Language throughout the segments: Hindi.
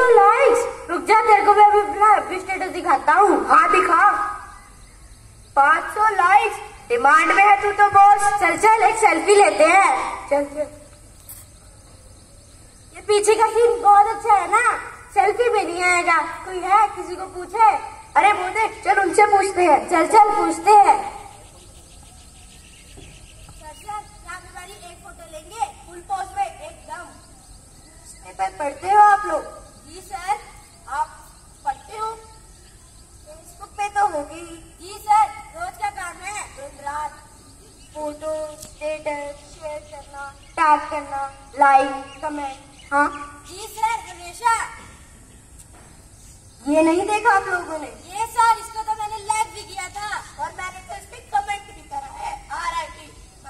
500 लाइक्स। रुक जा, तेरे को मैं अभी अपना स्टेटस दिखाता हूँ। हाँ दिखा। 500 लाइक्स, डिमांड में है तू तो बॉस। चल चल एक सेल्फी लेते हैं। चल चल। ये पीछे का सीन बहुत अच्छा है ना, सेल्फी में नहीं आएगा। कोई है, किसी को पूछे? अरे वो देख, चल उनसे पूछते हैं। चल चल पूछते हैं। एक फोटो लेंगे फुल पोज में एकदम। पेपर पढ़ते हो आप लोग? जी सर। आप पढ़ते हो? फेसबुक पे तो होगी। जी सर, रोज का काम है। दिन रात फोटो स्टेटस शेयर करना, टैग करना, लाइक कमेंट। हाँ जी सर, हमेशा। ये नहीं देखा आप लोगों ने? ये सर, इसको तो मैंने लाइक भी किया था और मैंने तो इस पे कमेंट भी करा है। RIP।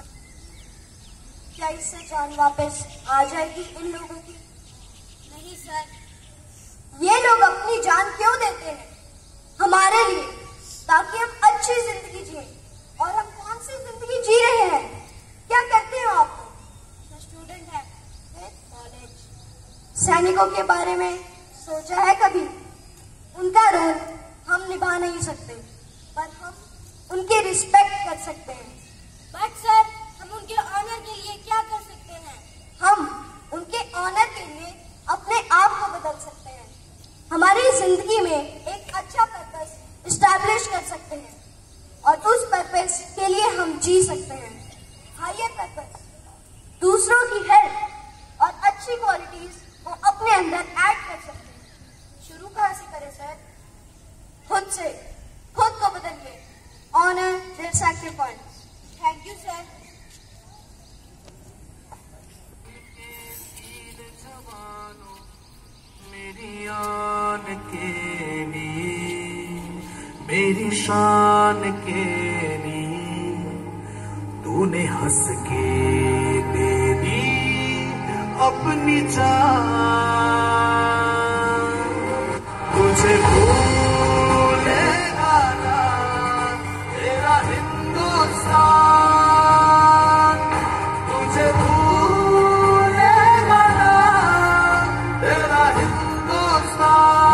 क्या इससे जान वापस आ जाएगी इन लोगों की? नहीं सर। ये लोग अपनी जान क्यों देते हैं? हमारे लिए, ताकि हम अच्छी जिंदगी जिए। और हम कौन सी जिंदगी जी रहे हैं? क्या करते हो आप लोग? स्टूडेंट है कॉलेज। सैनिकों के बारे में सोचा है कभी? उनका रोल हम निभा नहीं सकते, पर हम उनकी रिस्पेक्ट कर सकते हैं। बट सर, हम उनके ऑनर के लिए क्या कर सकते हैं? हम उनके ऑनर के लिए अपने आप को बदल सकते हैं। हमारी जिंदगी में एक अच्छा पर्पस इस्टेब्लिश कर सकते हैं और उस पर्पस के लिए हम जी सकते हैं। हायर पर्पस, दूसरों की हेल्प और अच्छी क्वालिटीज को अपने अंदर ऐड कर सकते हैं। शुरू कहाँ से करें सर? खुद से। खुद को बदलिए। Honour their sacrifice. Thank you sir. मेरी आन के लिए, मेरी शान के लिए तूने हंस के दे दी अपनी जान। तुझे भूलेगा ना तेरा हिंदुस्तान, तुझे भूलेगा ना तेरा हिंदुस्तान।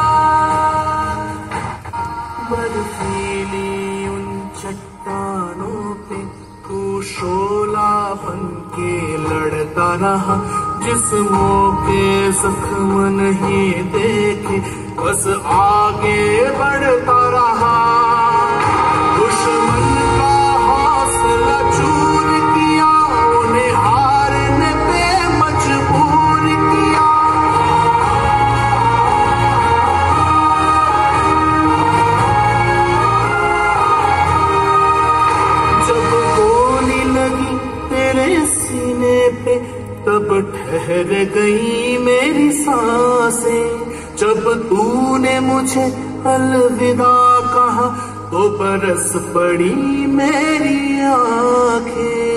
बर्फीली उन चट्टानों पे तू शोला बन के लड़ता रहा, जिस्मों के जख्म नहीं देखे बस आगे बढ़ता रहा। दुश्मन का हौसला चूर किया, उन्हें हारने पे मजबूर किया। जब गोली लगी तेरे सीने पे तब ठहर गई मेरी सांसें। जब तूने मुझे अलविदा कहा तो बरस पड़ी मेरी आंखें।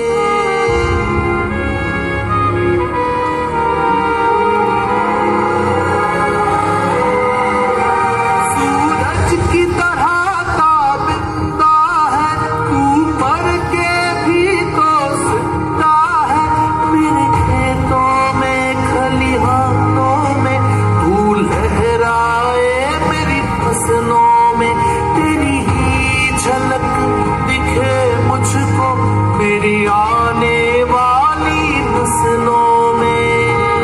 सूरज की तरह ताबिंदा है तू, पर के भी तो जिंदा है। मेरे खेतों में खलिहानों में तू लहराए, मेरी फसलों में तेरी ही झलक दिखे मुझको, मेरी आने वाली नस्लों में।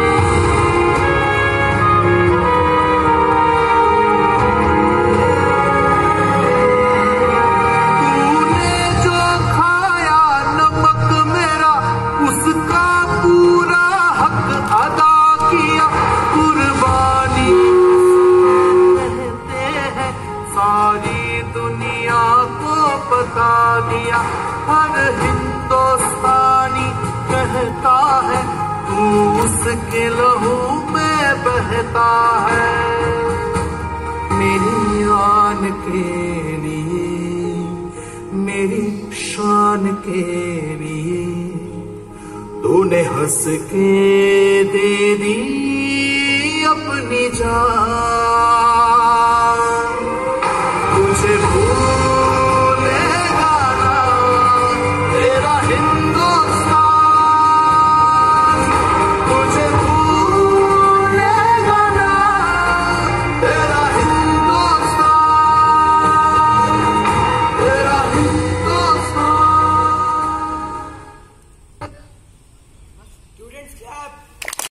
तूने जो खाया नमक मेरा, उसका पूरा हक अदा किया। कुर्बानी कहते हैं सारी दुनिया को बता दिया। हर हिंदुस्तानी कहता है तू उसके लहू में बहता है। मेरी आन के लिए, मेरी शान के लिए तूने हंस के दे दी अपनी जान।